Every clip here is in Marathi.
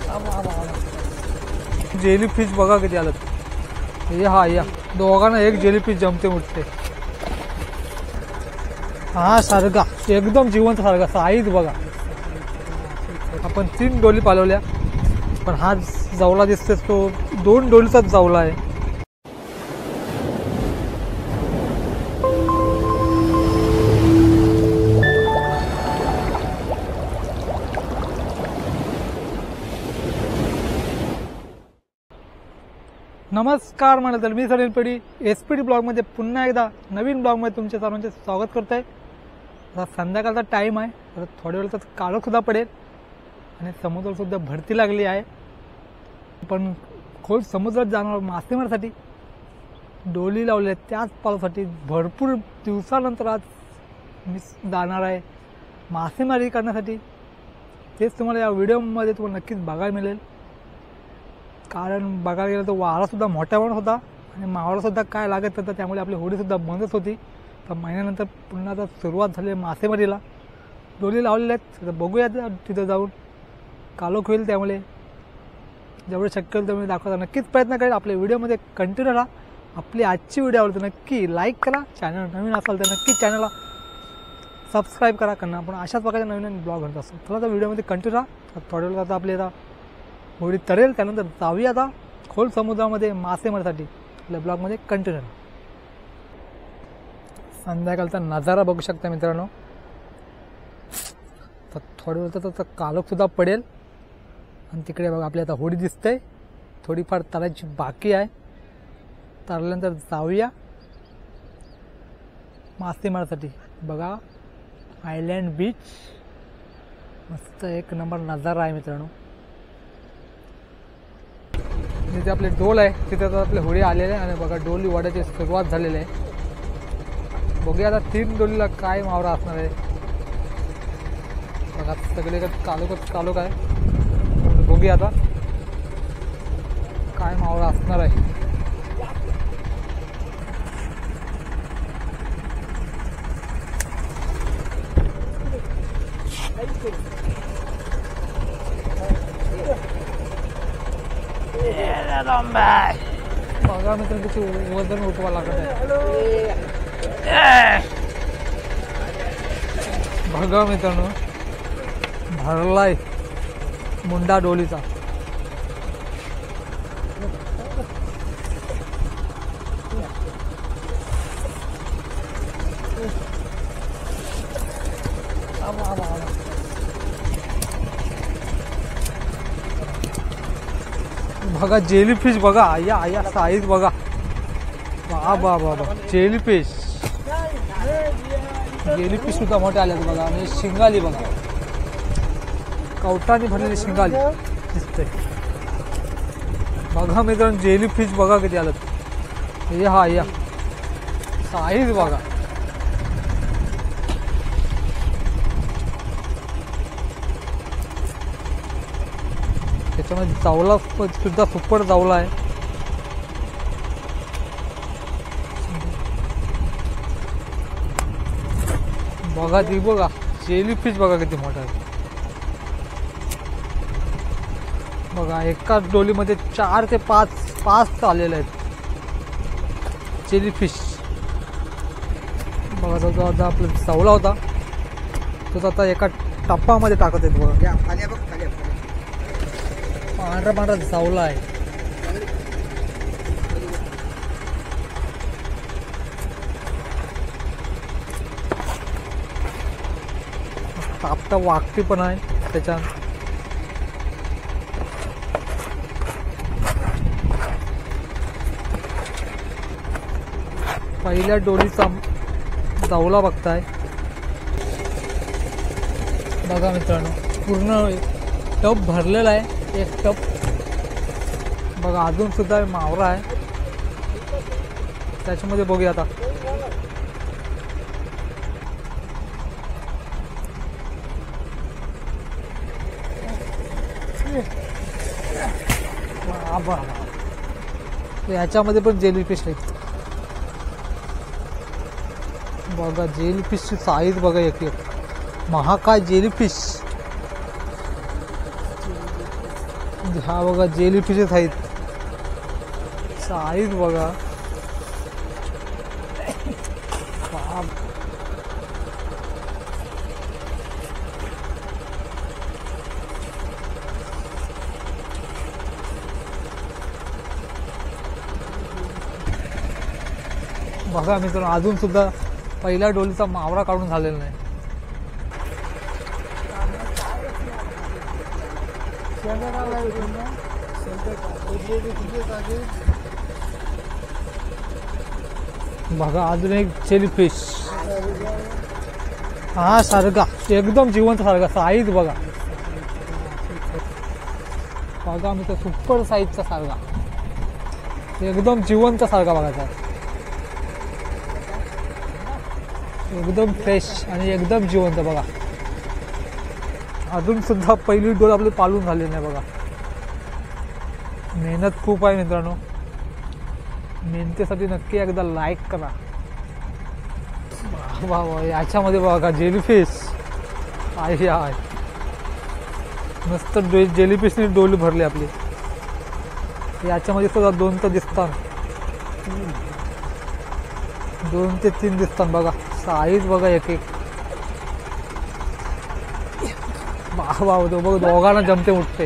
जेलीफिश बघा किती आलं. हे हा या दोघांना एक जेलीफिश जमते उठते. हा सारगा एकदम जिवंत सारगा साईज बघा. आपण 3 डोली पालवल्या पण हा जावला दिसते तो 2 डोलीचाच जावला आहे. नमस्कार म्हणा तर मी सलील पेडी SPD ब्लॉगमध्ये पुन्हा एकदा नवीन ब्लॉगमध्ये तुमच्या सर्वांचे स्वागत करतो आहे. आता संध्याकाळचा टाईम आहे तर थोड्या वेळातच काळोखसुद्धा पडेल आणि समुद्रातसुद्धा भरती लागली आहे. पण खोल समुद्रात जाणार मासेमारीसाठी डोली लावली आहे. त्याच पावसासाठी भरपूर दिवसानंतर आज मी जाणार आहे मासेमारी करण्यासाठी. तेच तुम्हाला या व्हिडिओमध्ये तुम्हाला नक्कीच बघायला मिळेल. कारण बघायला गेलं तर वारासुद्धा मोठ्यावर होता आणि मावळासुद्धा काय लागत होता त्यामुळे आपली होडीसुद्धा बंदच होती. तर महिन्यानंतर पुन्हा आता सुरुवात झाली मासेमारीला. डोली लावलेल्या आहेत तर बघूया तिथं जाऊन कालोख होईल. त्यामुळे जेवढं शक्य होईल तेवढे दाखवायचा नक्कीच प्रयत्न करेल. आपल्या व्हिडिओमध्ये कंटिन्यू राहा. आपली आजची व्हिडिओ आवडते नक्की लाईक करा. चॅनल नवीन असाल तर नक्की चॅनलला सबस्क्राईब करा. कारण आपण अशाच प्रकारचे नवीन ब्लॉग घडत असतो. चला तर व्हिडिओमध्ये कंटिन्यू राहा. थोड्या वेळात आता आपली आता होडी तरेल त्यानंतर जाऊया आता खोल समुद्रामध्ये मासेमारीसाठी. आपल्या ब्लॉगमध्ये कंटिन्यू. संध्याकाळचा नजारा बघू शकता मित्रांनो. तर थोड्या वेळात तर कालोखसुद्धा पडेल आणि तिकडे बघा आपली आता होडी दिसते. थोडीफार तरायची बाकी आहे. तरल्यानंतर जाऊया मासेमारीसाठी. बघा आयलँड बीच मस्त एक नंबर नजारा आहे मित्रांनो. जिथे आपले डोल आहे तिथे आता आपले होडी आलेले आहे आणि बघा डोली वाढायची सुरुवात झालेली आहे. बघूया आता 3 डोलीला काय मावरा असणार आहे. बघा सगळे कालोख आहे. बघूया आता काय मावरा असणार आहे. बघा मित्रांनो त्याची वजन उठवा लागत आहे. बघा मित्रांनो भरलाय मुंडा डोलीचा. बघा जेलीफिश बघा या साईज बघा. बा जेलीफिश सुद्धा मोठे आले बघा. आणि शिंगाली बघा कवटाने भरलेली शिंगाली दिसते. बघा मित्रांनो जेलीफिश बघा किती आलं. हे हा या साईज बघा. त्याच्यामध्ये जावला सुद्धा सुपर जावला आहे. बघा ती बघा जेलीफिश बघा किती मोठा आहे. बघा एकाच डोलीमध्ये 4 ते 5 आलेले आहेत जेलीफिश. बघा जो आता आपला जावला होता तो आता एका टप्पामध्ये टाकत आहेत. बघा पांढरा जावला आहे. तापटा वाकटी पण आहे त्याच्यात. पहिल्या डोलीचा जावला बघताय. बघा मित्रांनो पूर्ण टप भरलेला आहे. एक टप बघा अजून सुद्धा मावरा आहे त्याच्यामध्ये. बघूया आता याच्यामध्ये पण जेलीफिश आहे. बघा जेलीफिशची साईज बघा एक एक. महाकाय जेलीफिश हा बघा जेली फिशेस आहेत, साईज बघा. बाप. बघा मित्रांनो, अजून सुद्धा पहिल्या डोलीचा मावरा काढून झालेला नाही. बघा अजून एक जेलीफिश. हा सारगा, एकदम जिवंत सारगा. साईज बघा. बघा मी तर सुपर साईजचा सारगा, एकदम जिवंत सारगा बघायचा, एकदम फ्रेश आणि एकदम जिवंत. बघा अजून सुद्धा पहिली डोल आपली पालून झालेली नाही. बघा मेहनत खूप आहे मित्रांनो, मेहनतीसाठी नक्की एकदा लाईक करा. वा वा, याच्यामध्ये बघा जेलीफिश आहे. आहे मस्त जेलीफिशने डोली भरली आपली. याच्यामध्ये सुद्धा 2 तर दिसतात, 2 ते 3 दिसतात. बघा साईज बघा एक एक. वा बघ, दोघांना जमते उठते.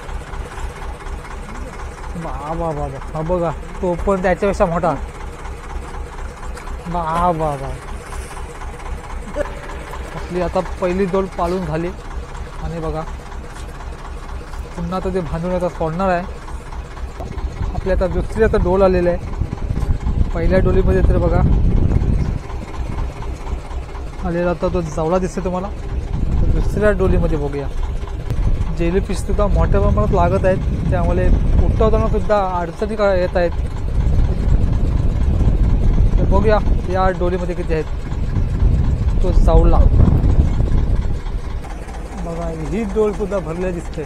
बा हा बघा, तो पण त्याच्यापेक्षा मोठा. बा आपली आता पहिली डोल पालून झाली आणि बघा पुन्हा तर ते बांधून आता सोडणार आहे. आपली आता दुसरी आता डोल आलेली आहे. पहिल्या डोलीमध्ये तर बघा आलेला आता तो जावला दिसतो तुम्हाला. दुसऱ्या डोलीमध्ये बघूया. जेलीफिश सुद्धा मोठ्या प्रमाणात लागत आहेत, त्यामुळे उठवताना सुद्धा अडचणी येत आहेत. तर बघूया या डोलीमध्ये किती आहेत. तो जावला बघा, ही डोल सुद्धा भरले दिसते.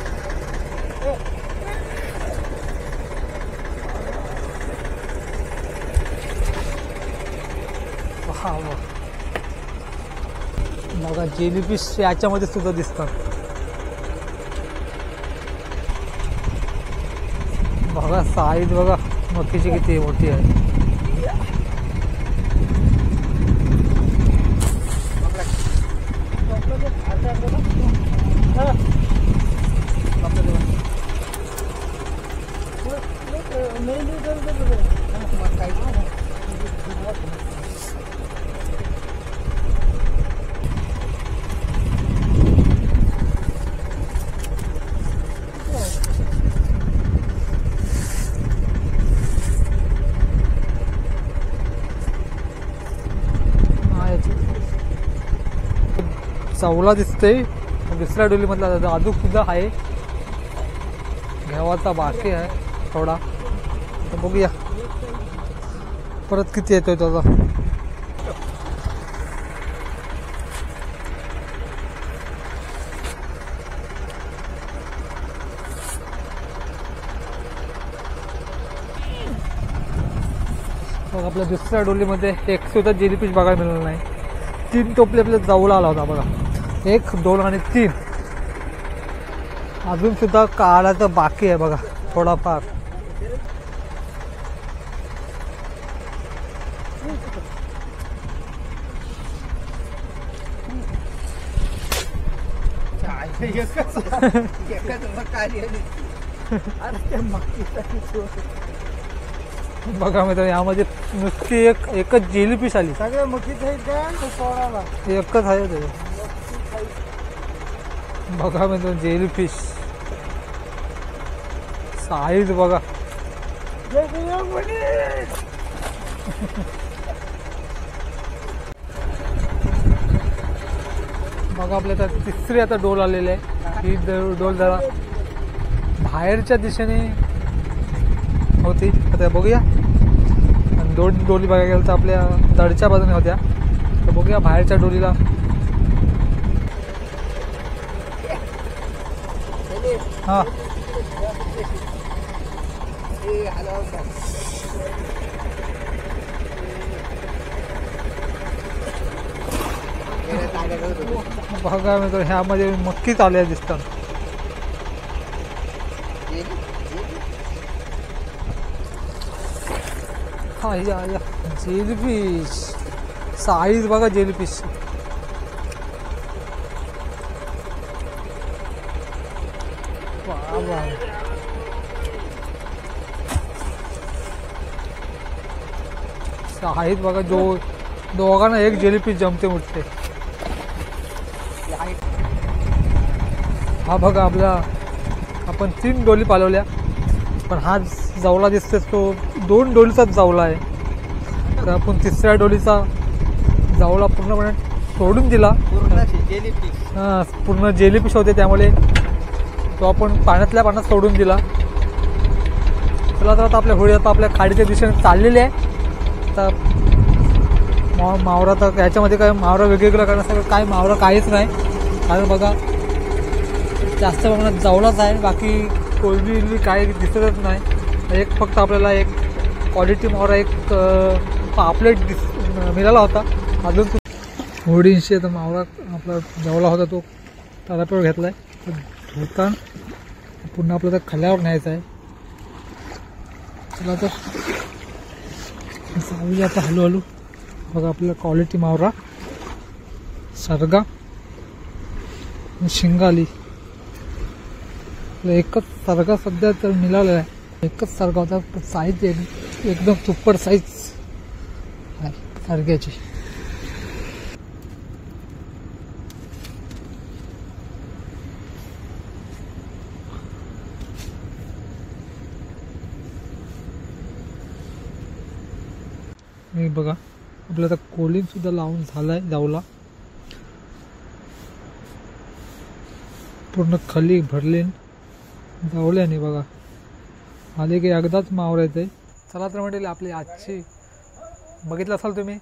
बघा जेलीफिश याच्यामध्ये सुद्धा दिसतात. बघा साईज बघा मच्छीची किती मोठी आहे. चवला दिसतंय. दुसऱ्या डोलीमधला अजून सुद्धा आहे, घ्यावाचा बाकी आहे थोडा. तर बघूया परत किती येतोय त्याचा. आपल्या दुसऱ्या डोलीमध्ये एक सुद्धा जेलीफिश बघायला मिळालं नाही. 3 टोपले आपल्याला जाऊला आला होता बघा. 1, 2 आणि 3. अजून सुद्धा काढायचं बाकी आहे बघा थोडाफार. बघा मित्रांनो, यामध्ये नुसती एकच जेलीफिश आली. सगळे मकीच आहेत का? एकच आहे ते. बघा मित्रांनो जेलीफिश साईज बघा. बघा आपल्या आता तिसरी आता डोल आलेली आहे. ही डोल जरा बाहेरच्या दिशेने होती. आता बघूया. आणि 2 डोली बघायला गेलं तर आपल्या दडच्या बाजूने होत्या. तर बघूया बाहेरच्या डोलीला. हा बघा मित्र, ह्यामध्ये मक्कीच आल्या दिसतात. हा या जेलीफिश साईज बघा जेलीफिश. वा साईज बघा. दोघांना एक जेलीफिश जमते उठते. हा बघा आपण 3 डोली पालवल्या, पण हा जावला दिसतोय तो 2 डोलीचाच जावला आहे. तर आपण 3ऱ्या डोलीचा जावला पूर्णपणे सोडून दिला. पूर्ण जेलीफिश होते त्यामुळे तो आपण पाण्यातल्या पाण्यात सोडून दिला. चला तर आता आपल्या होळी आता आपल्या खाडीच्या दिशेने चाललेली आहे. आता मावरा तर याच्यामध्ये काय मावरा वेगवेगळं करण्यासारखं काय मावरा काहीच नाही. कारण बघा जास्त प्रमाणात जावलाच आहे, बाकी कोळंबी काही दिसतच नाही. एक फक्त आपल्याला एक क्वालिटी मावरा एक पापलेट मिळाला होता. अजून होडींशी आता मावरा आपला जावला होता तो ताराप्यावर घेतला आहे. धुता पुन्हा आपल्याला खाल्यावर न्यायचं आहे. चला तर जाऊया आता हळूहळू. बघा आपल्याला क्वालिटी मावरा सरगा शिंगाली एकच सरगा सध्या तर मिळालेला आहे. एकच सरगा होता, साईज एकदम सुपर साईज आहे सरग्याची. मी बघा आपल्याला आता कोलिंग सुद्धा लावून झालाय जावला. पूर्ण खाली भरले जावल्याने बघा आले की एकदाच मावरा येते. चला तर म्हटले आपली आजची बघितलं असाल तुम्ही,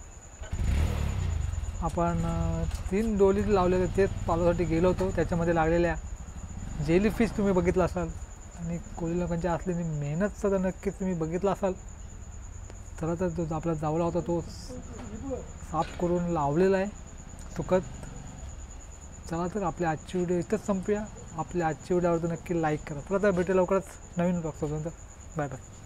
आपण 3 डोली लावलेले तेच पालवासाठी गेलो होतो. त्याच्यामध्ये लागलेल्या जेलीफिश तुम्ही बघितलं असाल आणि कोळी लोकांच्या असलेली मेहनत सुद्धा नक्कीच तुम्ही बघितलं असाल. चला तर जो आपला जावला होता तो साफ करून लावलेला आहे सुकत. चला तर आपली आजची व्हिडिओ इथंच संपूया. आपल्या आजची व्हिडिओ आवडतो नक्की लाईक करा. चला तर भेटेल लवकरच नवीन ब्लॉग सोबत. Bye bye.